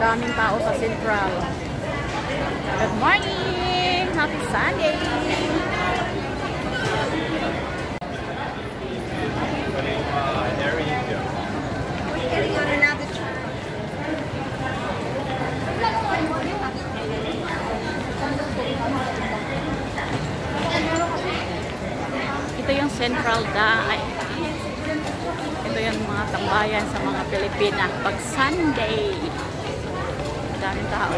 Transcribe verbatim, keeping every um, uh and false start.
daming tao sa Central. Good morning! Happy Sunday! Ito yung Central Day. Ito yung mga tambayan sa mga Pilipina pag Sunday. Daming tao.